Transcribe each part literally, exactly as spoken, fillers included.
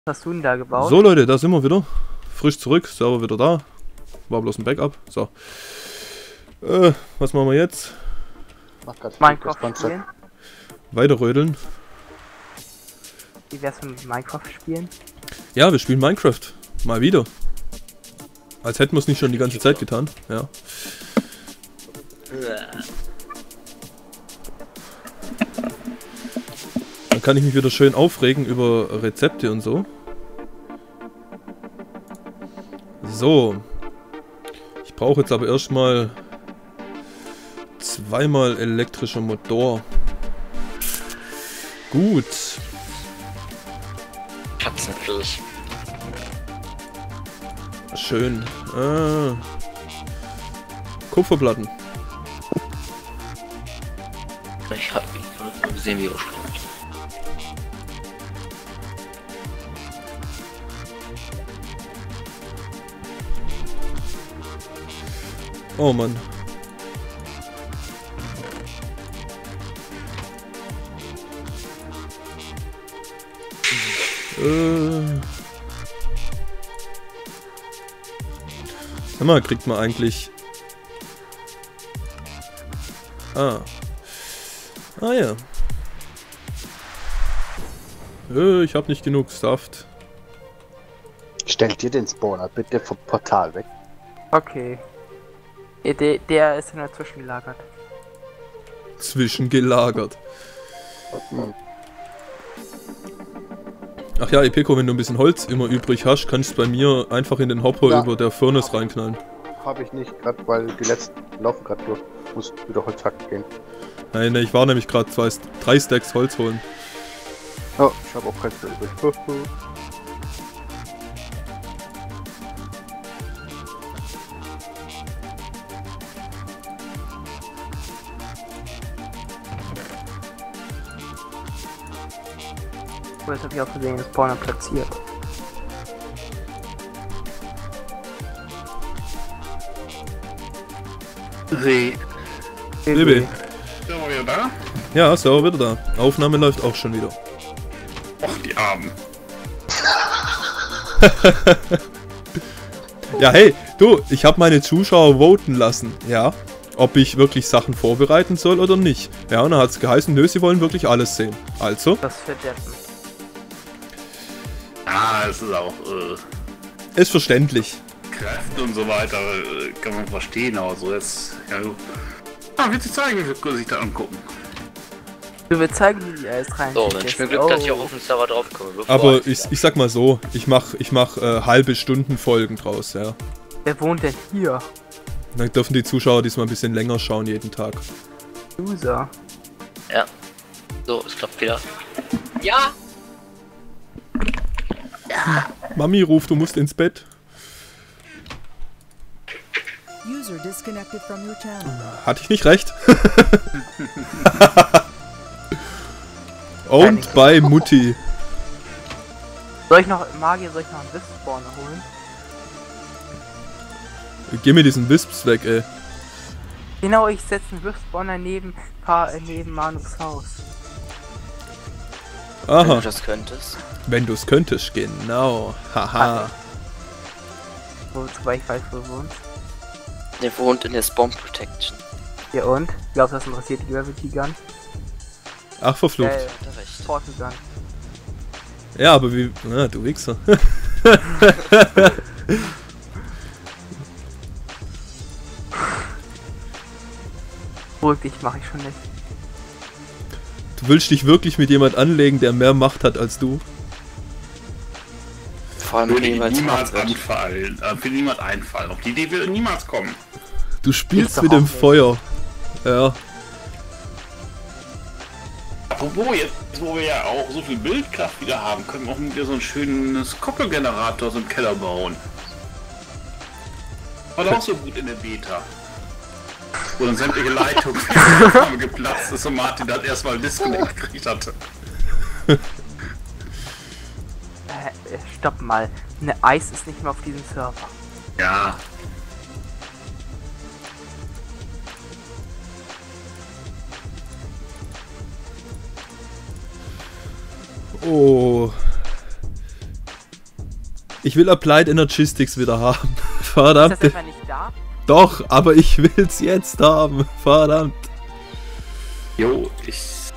Was hast du denn da gebaut? So Leute, da sind wir wieder. Frisch zurück, Server wieder da. War bloß ein Backup. So. Äh, was machen wir jetzt? Minecraft spielen. Weiter rödeln. Wie wär's mit Minecraft spielen? Ja, wir spielen Minecraft. Mal wieder. Als hätten wir es nicht schon die ganze Zeit getan. Ja. Dann kann ich mich wieder schön aufregen über Rezepte und so. So. Ich brauche jetzt aber erstmal zweimal elektrischer Motor. Gut. Katzenfleisch. Schön. Ah. Kupferplatten. Ich hab gesehen, wie er schlägt. Oh Mann. Äh. Sag mal, kriegt man eigentlich... Ah. Ah ja. Äh, ich hab nicht genug Saft. Stellt dir den Spawner bitte vom Portal weg. Okay. Ja, der, der ist in der Zwischengelagert. Zwischengelagert. Ach ja, Epeko, wenn du ein bisschen Holz immer übrig hast, kannst du bei mir einfach in den Hopper Ja. über der Furnace reinknallen. Habe ich nicht, gerade weil die letzten laufen gerade durch. Muss wieder Holz hacken gehen. Nein, nein, ich war nämlich gerade zwei, drei Stacks Holz holen. Oh, ich habe auch keins mehr übrig. Oh, jetzt habe ich auch gesehen, den Spawner platziert. See. Baby. Sind wir wieder da? Ja, Server wieder da. Aufnahme läuft auch schon wieder. Och, die Armen. Ja, hey, du, ich habe meine Zuschauer voten lassen, ja, ob ich wirklich Sachen vorbereiten soll oder nicht. Ja, und dann hat es geheißen, nö, sie wollen wirklich alles sehen. Also, Das verdeppen. Ah, es ist auch äh, ist verständlich. Kräfte und so weiter, äh, kann man verstehen, aber so jetzt. Ja, du. Ah, willst du zeigen, wie viel sich da angucken? Du willst zeigen, wie er es rein. So, Mensch, mir Glück, dass ich auch auf den Server draufkomme. bevor Aber ich- ich, ich sag mal so, ich mach, ich mach äh, halbe Stunden Folgen draus, ja. Wer wohnt denn hier? Dann dürfen die Zuschauer diesmal ein bisschen länger schauen jeden Tag. User. Ja. So, es klappt wieder. Ja! Mami ruft, du musst ins Bett. User disconnected from your channel. Hatte ich nicht recht? Und bei Mutti. Soll ich noch, Magier, soll ich noch einen Wisp-Spawner holen? Geh mir diesen Wisps weg, ey. Genau, ich setze einen Wisp-Spawner neben, Pa- äh, neben Manus Haus. Wenn Aha, du das könntest. wenn du es könntest, genau. Haha. Wozu, weil ich weiß, wo du wohnst. Der wohnt in der Spawn Protection. Ja und? Glaubst du, das interessiert die Gravity Gun? Ach, verflucht. Äh, Hat er recht. Force Gun. Ja, aber wie... Na, du Wichser. Beruhig dich, mach ich schon nicht. Du willst dich wirklich mit jemand anlegen, der mehr Macht hat als du? Vor allem Würde jeweils niemals hart wird. anfallen. Äh, für niemand einfallen. Auf die Idee würde niemals kommen. Du spielst doch mit auch dem nicht. Feuer. Ja. Apropos, jetzt wo wir ja auch so viel Bildkraft wieder haben, können wir auch wieder so ein schönes Koppelgenerator so im Keller bauen. War doch auch so gut in der Beta. Wo dann sämtliche Leitungen geplatzt ist und Martin dann erstmal ein Disconnect gekriegt hatte. Äh, äh, stopp mal. Ne, Eis ist nicht mehr auf diesem Server. Ja. Oh. Ich will Applied Energistics wieder haben. Ist das Verdammt. etwa nicht da? Doch, aber ich will's jetzt haben. Verdammt. Jo, ich. Ist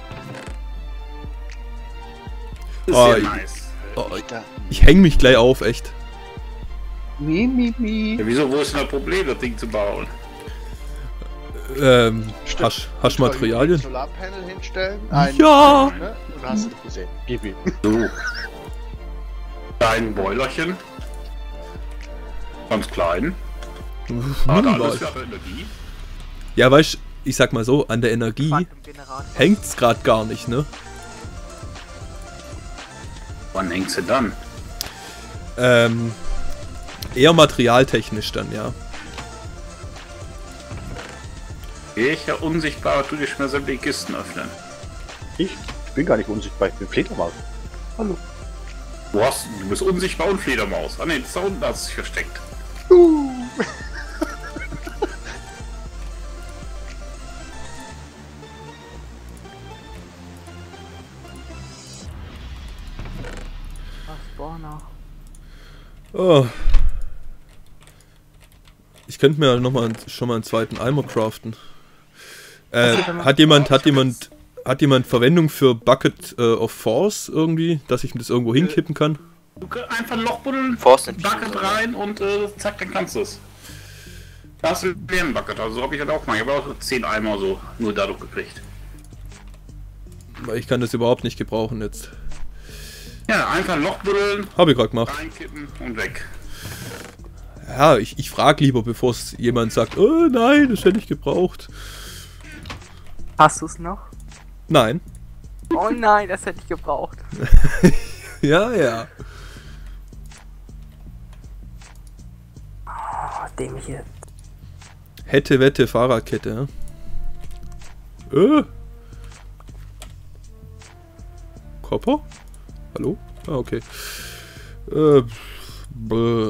Oh, sehr ich- nice. Oh, ich, ich häng mich gleich auf, echt. Mi, mi, mi. Ja, wieso, wo ist denn das Problem, das Ding zu bauen? Ähm, Stimmt. hast, hast du Materialien? Solarpanel hinstellen. Ein Ja. Ne? Und hast du nicht gesehen. Gib ihm. So. Ein Boilerchen. Ganz klein. Hat Hm, alles für Energie. ja, weißt, ich sag mal so, an der Energie Quantengenerator. hängt's grad gar nicht, ne? Wann hängt sie dann? Ähm, eher materialtechnisch dann, ja. Ich ja unsichtbar, tu dich mir sämtliche Kisten öffnen. Ich? Ich bin gar nicht unsichtbar, ich bin Fledermaus. Hallo. Du, hast, du bist unsichtbar und Fledermaus. Ah ne, das da unten hat sich versteckt. Uh. Ah, Spawner. Oh. Ich könnte mir noch mal schon mal einen zweiten Eimer craften. Äh, hat jemand, hat jemand, hat jemand Verwendung für Bucket äh, of Force irgendwie, dass ich das irgendwo hinkippen kann? Du kannst einfach ein Loch buddeln, Force Bucket rein und äh, zack, dann kannst du es. Da hast du einen Bucket, also so habe ich das auch mal. Ich habe auch zehn Eimer so nur dadurch gekriegt. Weil ich kann das überhaupt nicht gebrauchen jetzt. Ja, einfach ein Loch buddeln, Habe ich gerade gemacht. reinkippen und weg. Ja, ich, ich frage lieber, bevor es jemand sagt, oh nein, das hätte ich gebraucht. Hast du's noch? Nein. Oh nein, das hätte ich gebraucht. Ja, ja. Oh, dämliche. Hätte, Wette, Fahrradkette. Ja? Äh. Kopper? Hallo? Ah, okay. Äh, bäh.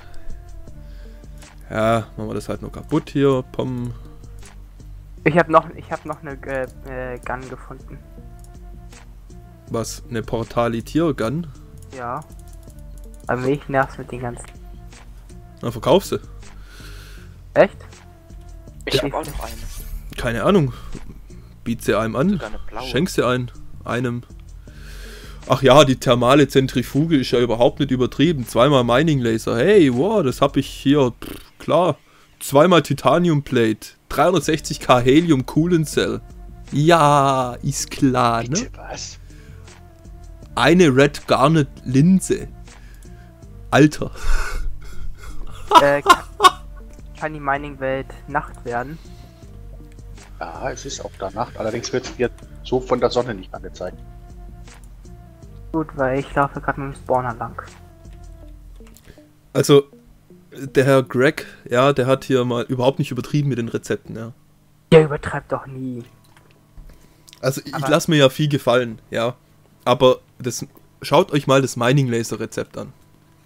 Ja, machen wir das halt noch kaputt hier. Pom. Ich habe noch, ich habe noch eine äh, äh, Gun gefunden. Was? Eine Portali-Tier-Gun? Ja. Aber mich nervt's mit den ganzen. Na, verkauf sie. Echt? Ich hab auch noch eine. Keine Ahnung. Biet sie einem an. Sogar eine blaue. Schenk sie ein. Einem. Ach ja, die thermale Zentrifuge ist ja überhaupt nicht übertrieben. Zweimal Mining Laser. Hey, wow, das hab ich hier. Pff, klar. Zweimal Titanium Plate. dreihundertsechzig K Helium Coolant Cell. Ja, ist klar, ne? Bitte, was? Eine Red Garnet Linse. Alter. äh, kann, kann die Mining-Welt Nacht werden? Ja, es ist auch da Nacht. Allerdings wird es jetzt so von der Sonne nicht angezeigt. Gut, weil ich laufe gerade mit dem Spawner lang. Also, der Herr Greg, ja, der hat hier mal überhaupt nicht übertrieben mit den Rezepten, ja. Der übertreibt doch nie. Also, ich Aber- lasse mir ja viel gefallen, ja. Aber das, schaut euch mal das Mining Laser Rezept an.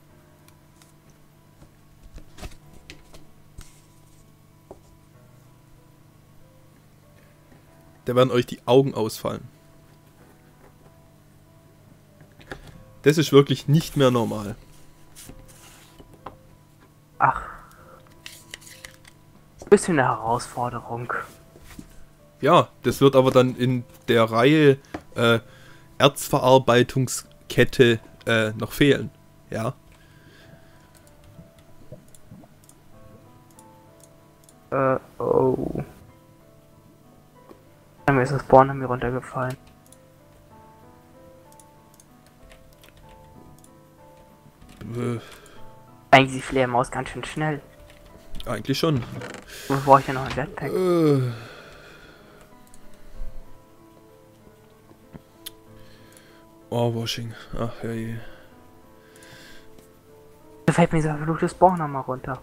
Da werden euch die Augen ausfallen. Das ist wirklich nicht mehr normal. Ach. Bisschen eine Herausforderung. Ja, das wird aber dann in der Reihe äh, Erzverarbeitungskette äh, noch fehlen. Ja. Äh, oh. Mir ist das Spawner mir runtergefallen. Äh, Eigentlich ist die Fledermaus ganz schön schnell. eigentlich schon. Wo brauche ich ja noch ein Jetpack? Äh. Oh, Washing. Ach, hey. Da fällt mir dieser verfluchte Spawner mal runter.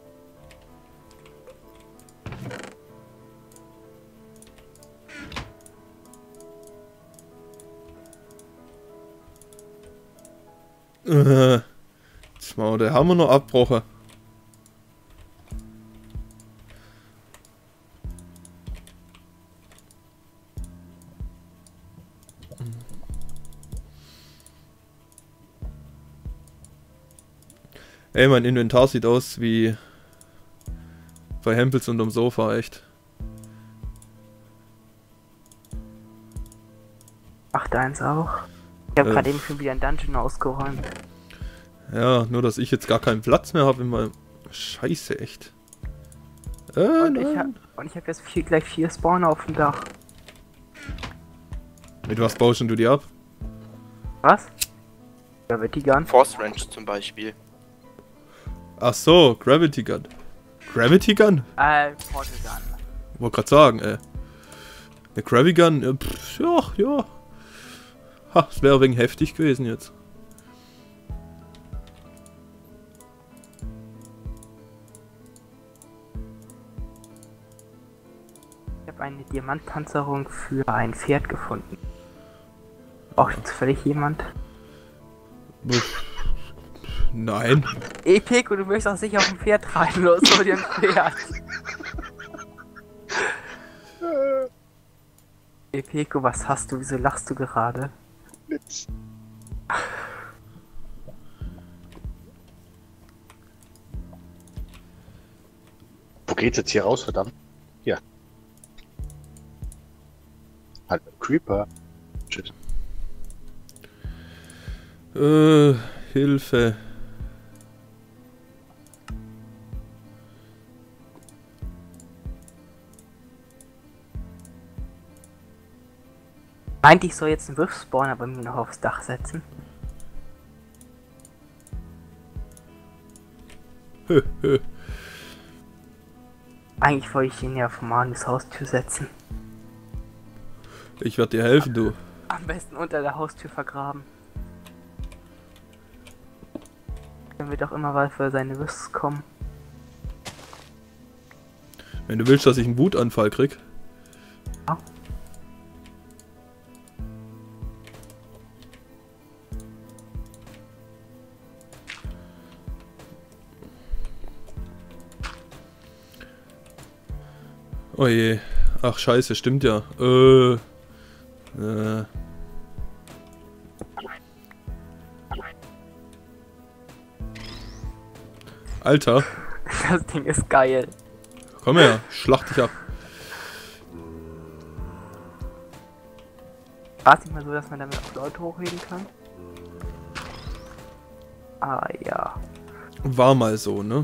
Äh. Jetzt mal der Hammer noch abgebrochen. Ey, mein Inventar sieht aus wie bei Hempels unterm Sofa, echt. Macht eins auch. Ich habe Äh. gerade eben schon wieder ein Dungeon ausgeräumt. Ja, nur dass ich jetzt gar keinen Platz mehr habe in meinem... Scheiße, echt. Äh, Und ich, hab, nein. und ich habe jetzt vier, gleich vier Spawner auf dem Dach. Mit was baust denn du die ab? Was? Da wird die Gun. Force Range zum Beispiel. Ach so, Gravity Gun. Gravity Gun? Äh, Portal Gun. Wollte gerade sagen, ey. Eine Gravity Gun, äh, pff, ja, ja. Ha, das wäre wegen heftig gewesen jetzt. Ich habe eine Diamantpanzerung für ein Pferd gefunden. Braucht jetzt völlig jemand? Pff, nein. Epic, und du möchtest auch sicher auf ein Pferd rein, los, hol dir ein Pferd. Epico, was hast du? Wieso lachst du gerade? Witz. Wo geht's jetzt hier raus, verdammt? Hier. Halt, Creeper. Shit. Äh, Hilfe. Meint, ich soll jetzt einen Wirfspawner bei mir noch aufs Dach setzen? Hö, hö. Eigentlich wollte ich ihn ja vor Manus Haustür setzen. Ich werde dir helfen, du. Am besten unter der Haustür vergraben. Dann wird auch immer mal für seine Würste kommen. Wenn du willst, dass ich einen Wutanfall krieg. Ja. Oh je. Ach scheiße, stimmt ja. Äh. Äh. Alter, Das Ding ist geil. komm her, schlacht dich ab. War es nicht mal so, dass man damit auch Leute hochheben kann? Ah ja. War mal so, ne?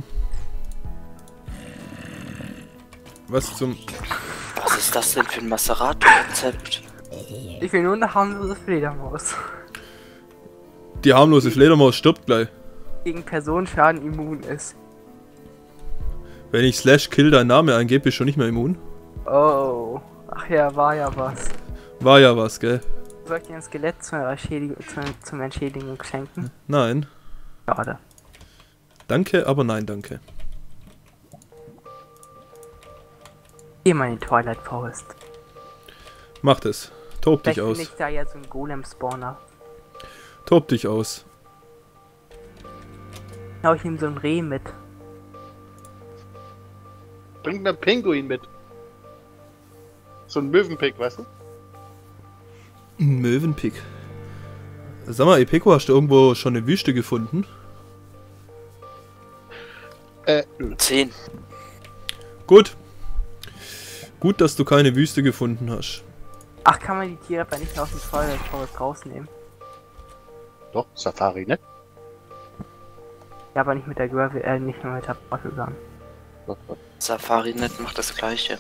Was zum... Was ist das denn für ein Maserati-Konzept? Ich will nur eine harmlose Fledermaus. Die harmlose Fledermaus stirbt gleich. Gegen Personenschaden immun ist. Wenn ich slash kill deinen Namen eingebe, bist du schon nicht mehr immun. Oh. Ach ja, war ja was. War ja was, gell? Soll ich dir ein Skelett zur Erschädigung, zur, zum Entschädigung schenken? Nein. Schade. Danke, aber nein, danke. Geh mal in die Twilight Forest. Macht es. Tob dich Vielleicht aus. finde ich da ja so einen Golem-Spawner. Tob dich aus. Hau ich ihm so ein Reh mit. Bring einen Pinguin mit. So ein Möwenpick, weißt du? Ein Möwenpick. Sag mal, Epeko, hast du irgendwo schon eine Wüste gefunden? Äh, nö. zehn. Gut. Gut, dass du keine Wüste gefunden hast. Ach, kann man die Tiere aber nicht aus dem Twilight Forest rausnehmen? Doch, Safari, ne? Ja, aber nicht mit der Gravel, äh, nicht nur mit der Portal Gun. Doch, doch. Safari-Net macht das gleiche.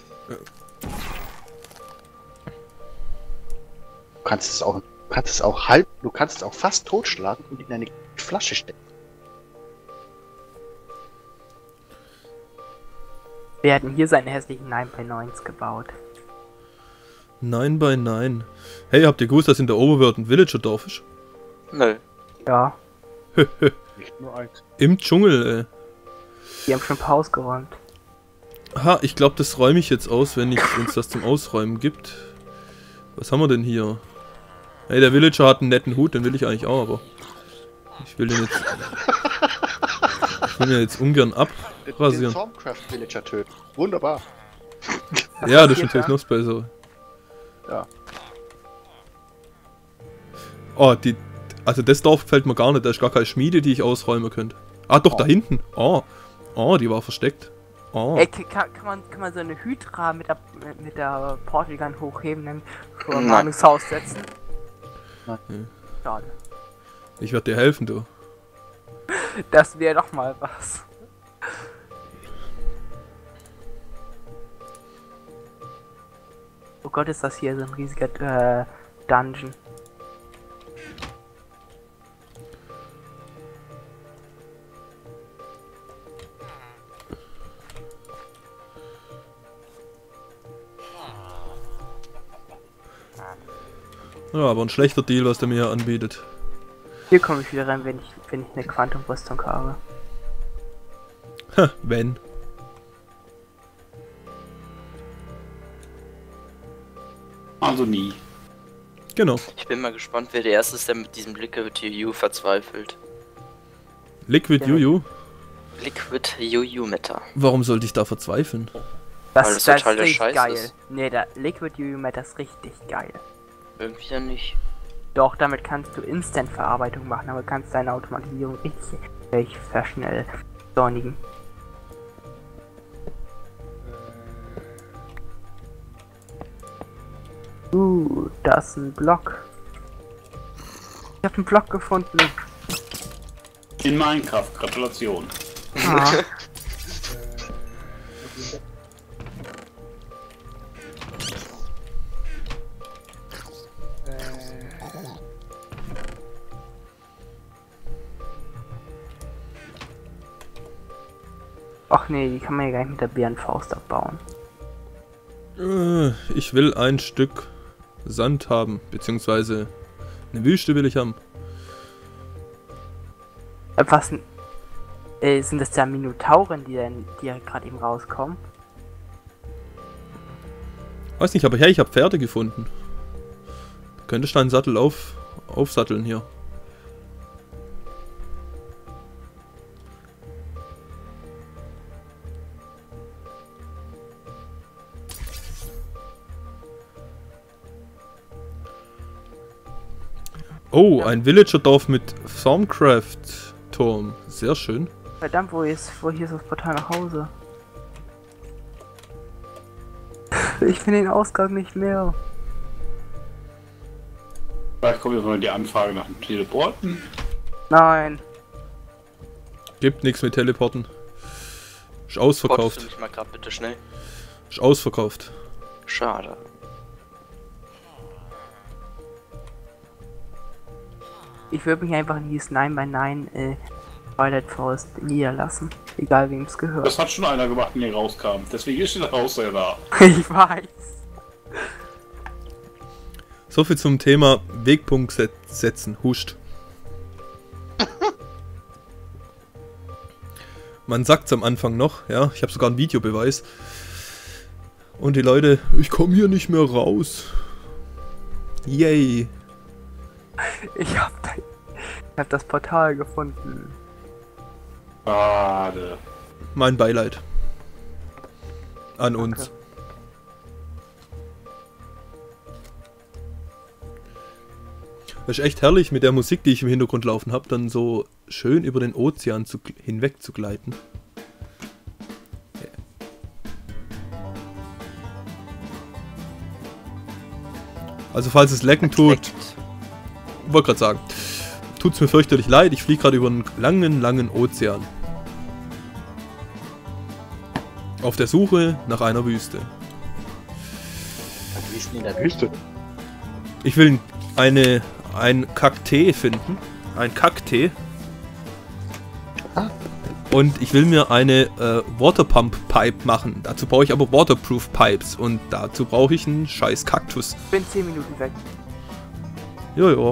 Du kannst es auch, du kannst es auch halb, du kannst es auch fast totschlagen und in eine Flasche stecken. Wir hatten hier seine hässlichen neun bei neun's gebaut. Nein bei nein. Hey, habt ihr gewusst, dass in der Overworld ein Villager-Dorf ist? Nö. Ja, Nicht nur eins. Im Dschungel, ey. die haben schon Pause geräumt. Ha, ich glaube, das räume ich jetzt aus, wenn es uns das zum Ausräumen gibt. Was haben wir denn hier? Hey, der Villager hat einen netten Hut, den will ich eigentlich auch, aber... Ich will den jetzt... Ich will den jetzt ungern Den abrasieren. Stormcraft Villager töten. Wunderbar. Ja, das ist passiert natürlich da? noch besser. Ja. Oh, die... Also das Dorf gefällt mir gar nicht, da ist gar keine Schmiede, die ich ausräumen könnte. Ah, doch, Oh. da hinten. Oh. Oh, die war versteckt. Oh. Ey, kann, kann, man, kann man so eine Hydra mit der, mit der Portal Gun hochheben, dann vor Nein. Manus Haus setzen? Nein. Schade. Ich werde dir helfen, du. Das wäre doch mal was. Oh Gott, ist das hier so ein riesiger äh, Dungeon. Ja, aber ein schlechter Deal, was der mir hier anbietet. Hier komme ich wieder rein, wenn ich, wenn ich eine Quantum-Rüstung habe. Ha, wenn. Also nie. Genau. Ich bin mal gespannt, wer der Erste ist, der mit diesem Liquid Yu Yu verzweifelt. Liquid Ja. Juju? Liquid Yu Yu Meta. Warum sollte ich da verzweifeln? Das, Weil das das total ist der richtig Scheiß geil. ist. Ne, der Liquid U U Matter ist richtig geil. Irgendwie ja nicht. Doch, damit kannst du Instant-Verarbeitung machen, aber kannst deine Automatisierung richtig, richtig verschnell beschleunigen. Uh, da ist ein Block. Ich habe einen Block gefunden. In Minecraft, Gratulation. Ah. Ach nee, die kann man ja gar nicht mit der Bärenfaust abbauen. Äh, ich will ein Stück Sand haben, beziehungsweise eine Wüste will ich haben. Äh, Was n- äh, sind das da Minotauren, die denn, die ja gerade eben rauskommen? Weiß nicht, aber hey, ich habe Pferde gefunden. Könntest du einen Sattel auf, aufsatteln hier? Oh, ein Villager-Dorf mit Farmcraft-Turm. Sehr schön. Verdammt, wo ist, wo hier ist das Portal nach Hause? Ich finde den Ausgang nicht mehr. Vielleicht kommt jetzt mal die Anfrage nach dem Teleporten. Nein. Gibt nichts mit Teleporten. Ist Portest du ausverkauft. mich mal gerade bitte schnell? Ist ausverkauft. Schade. Ich würde mich einfach in dieses neun bei neun äh, Twilight Forest niederlassen. Egal wem es gehört. Das hat schon einer gemacht, der rauskam. Deswegen ist der Haus ja da. Ich weiß. So viel zum Thema Wegpunkt set setzen. Huscht. Man sagt's am Anfang noch, ja. Ich habe sogar einen Videobeweis. Und die Leute, ich komme hier nicht mehr raus. Yay. Ich hab, da, ich hab das Portal gefunden. Schade. Mein Beileid. An uns. Danke. Das ist echt herrlich mit der Musik, die ich im Hintergrund laufen habe, dann so schön über den Ozean zu, hinweg zu gleiten. Also falls es lecken tut, wollte gerade sagen, tut's mir fürchterlich leid, ich fliege gerade über einen langen, langen Ozean. Auf der Suche nach einer Wüste. Was ist denn in der Wüste? Ich will eine, ein Kaktee finden. Ein Kaktee. Ah. Und ich will mir eine äh, Waterpump Pipe machen. Dazu brauche ich aber Waterproof Pipes. Und dazu brauche ich einen scheiß Kaktus. Ich bin zehn Minuten weg. Jojo.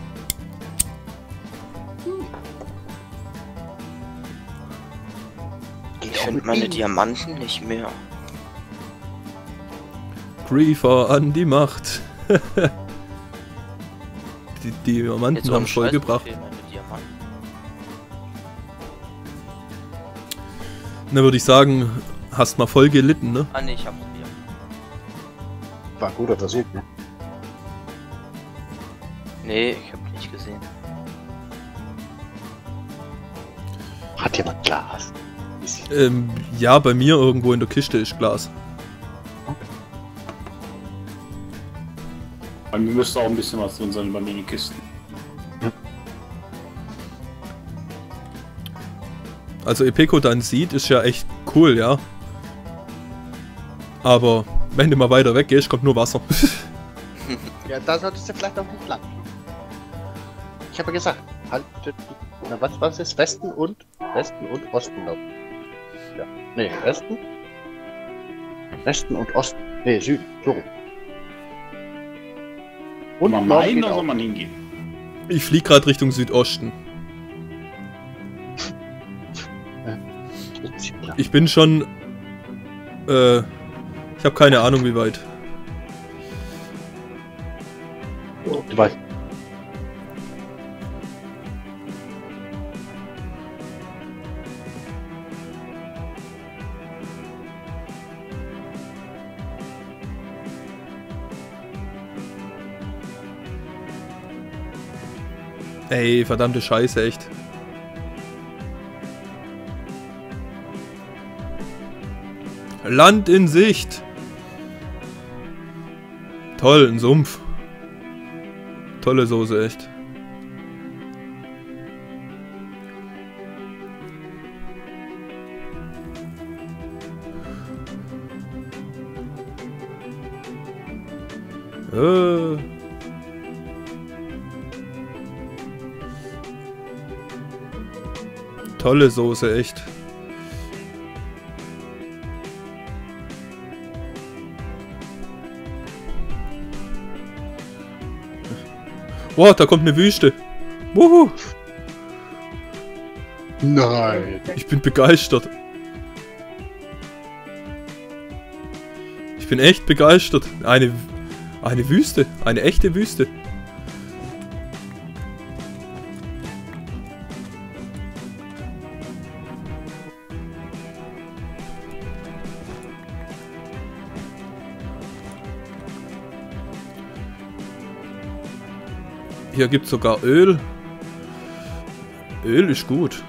Ich finde meine Diamanten nicht mehr. Griefer an die Macht. Die Diamanten Jetzt haben ohne voll Scheiß, gebracht. mir fehlen meine Diamanten. Na, würde ich sagen, hast mal voll gelitten, ne? Ah ne, ich hab's wieder. War ein guter Versuch, ne? Nee, ich hab nicht gesehen. Hat jemand Glas? Ähm, ja, bei mir irgendwo in der Kiste ist Glas. Bei mir müsste auch ein bisschen was drin sein bei mir in den Kisten. Also Epeco dann sieht, ist ja echt cool, ja. Aber wenn du mal weiter weg gehst, kommt nur Wasser. Ja, da solltest du vielleicht auch nicht lang. Ich habe ja gesagt, halt, na, was, was ist Westen und Westen und Osten, glaube ich. Ja, nee, Westen, Westen und Osten, nee, Süden, so rum. Und man Norden meinen, geht da soll auch. man hingehen. Ich fliege gerade Richtung Südosten. Ich bin schon... Äh... Ich habe keine Ahnung, wie weit. Du weißt. Ey, verdammte Scheiße, echt. Land in Sicht. Toll, ein Sumpf. Tolle Soße, echt. Äh. Tolle Soße, echt. Wow, da kommt eine Wüste. Wuhu. Nein. Ich bin begeistert. Ich bin echt begeistert. Eine, eine Wüste. Eine echte Wüste. Hier gibt es sogar Öl. Öl ist gut.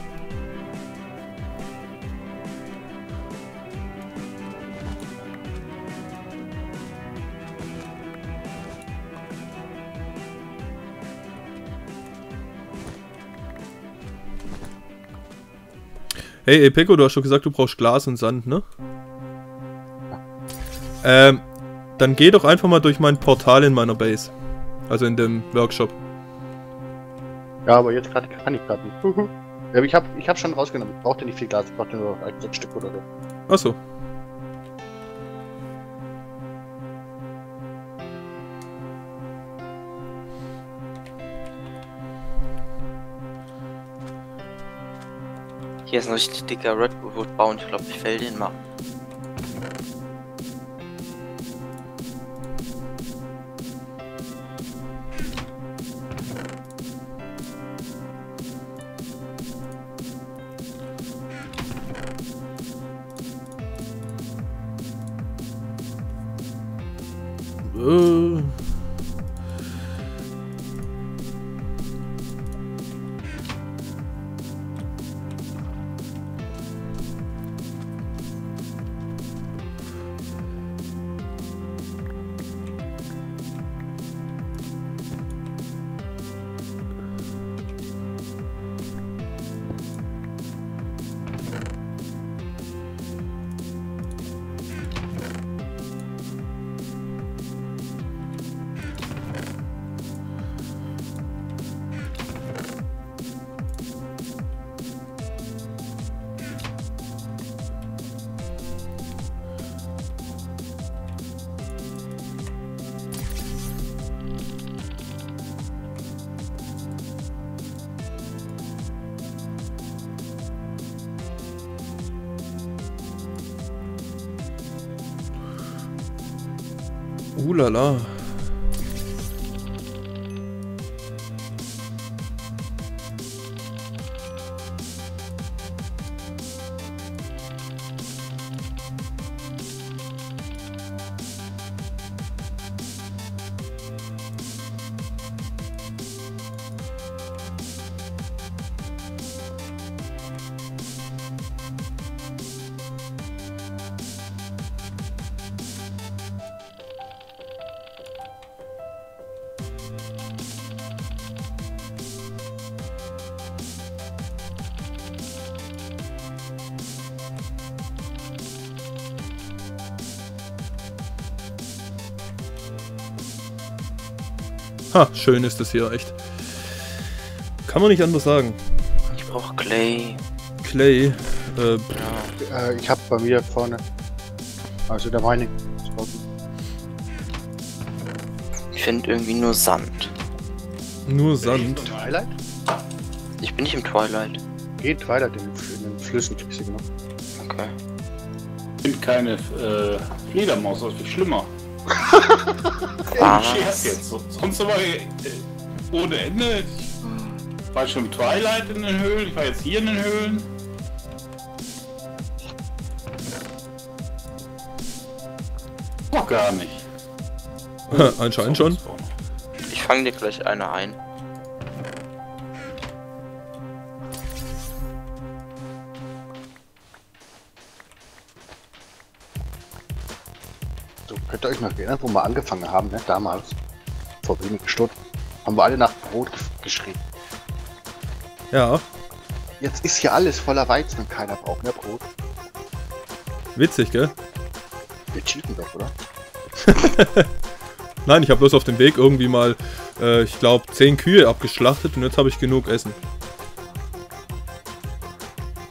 Hey, Epeco, du hast schon gesagt, du brauchst Glas und Sand, ne? Ähm, dann geh doch einfach mal durch mein Portal in meiner Base. Also in dem Workshop. Ja, aber jetzt gerade kann ich gerade nicht. Ja, ich hab, ich hab schon rausgenommen. Ich brauchte nicht viel Glas, ich brauchte nur ein, sechs Stück oder so. Achso. Hier ist ein richtig dicker Redwood-Baum. Ich glaube, ich fäll den mal. Äh. Uh la la. Ha, schön ist das hier, echt. Kann man nicht anders sagen. Ich brauche Clay. Clay, äh, Ja. Äh, ich habe bei mir vorne. Also der Mining. Ich finde irgendwie nur Sand. nur Sand. Twilight? Ich bin nicht im Twilight. Geh Twilight in, in den Flüssen, kriegst du genau. Okay. Ich finde keine äh, Fledermaus, das ist viel schlimmer. Ah, Scherz jetzt. So- Sonst aber äh, ohne Ende. Ich war schon im Twilight in den Höhlen, ich war jetzt hier in den Höhlen. Doch gar nicht. Anscheinend schon. ich fange dir gleich eine ein. So, könnt ihr euch noch erinnern, wo wir angefangen haben, ne? Damals. Vor wenigen Stunden. Haben wir alle nach Brot ge geschrien. Ja, Jetzt ist hier alles voller Weizen und keiner braucht mehr Brot. witzig, gell? Wir cheaten doch, oder? Nein, ich habe bloß auf dem Weg irgendwie mal, äh, ich glaube, zehn Kühe abgeschlachtet und jetzt habe ich genug Essen.